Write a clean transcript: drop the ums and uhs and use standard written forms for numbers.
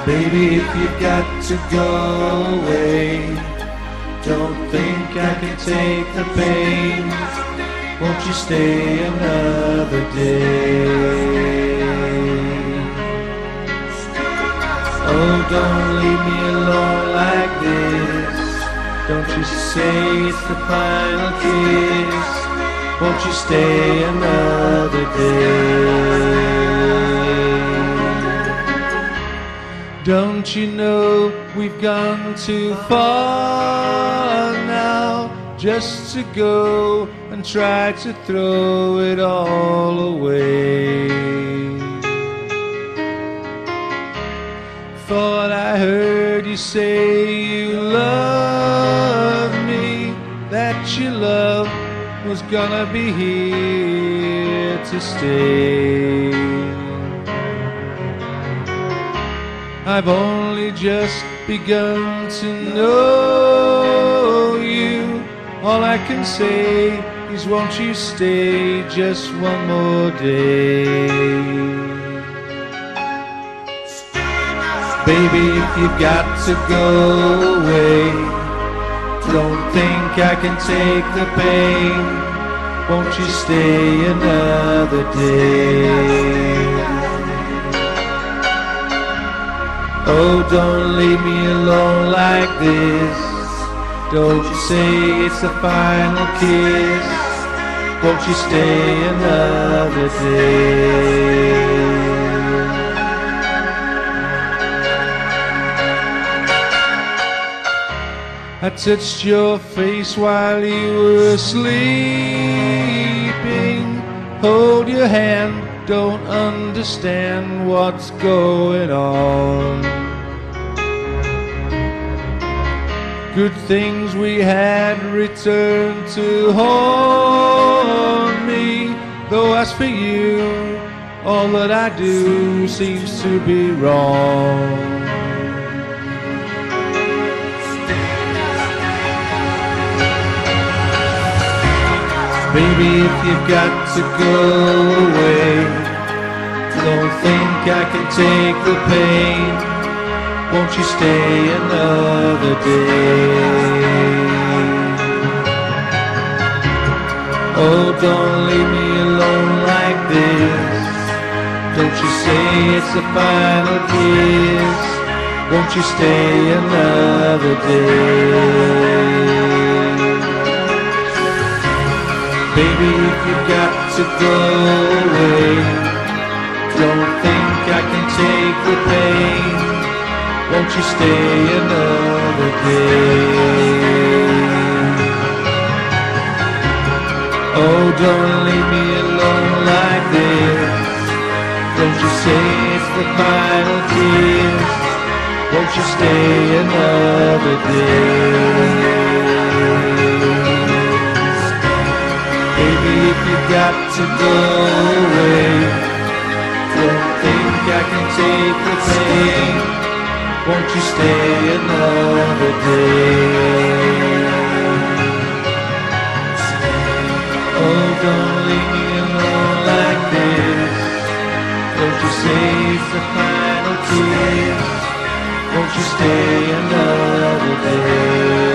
Baby, if you've got to go away, don't think I can take the pain. Won't you stay another day? Oh, don't leave me alone like this. Don't you say it's the final kiss. Won't you stay another day? Don't you know we've gone too far now just to go and try to throw it all away? Thought I heard you say you love me, that your love was gonna be here to stay. I've only just begun to know you. All I can say is won't you stay just one more day? Baby, if you've got to go away, don't think I can take the pain. Won't you stay another day? Oh, don't leave me alone like this. Don't you say it's the final kiss. Won't you stay another day? I touched your face while you were sleeping. Hold your hand, don't understand what's going on. Good things we had returned to haunt me. Though as for you, all that I do seems to be wrong. Baby, if you've got to go away, don't think I can take the pain. Won't you stay another day? Oh, don't leave me alone like this. Don't you say it's the final kiss. Won't you stay another day? Baby, if you've got to go away, don't think I can take the pain. Won't you stay another day? Oh, don't leave me alone like this. Don't you say it's the final kiss. Won't you stay another day? Baby, if you've got to go away, don't think I can take the pain. Won't you stay another day? Oh, don't leave me alone like this. Don't you say it's the final kiss. Won't you stay another day?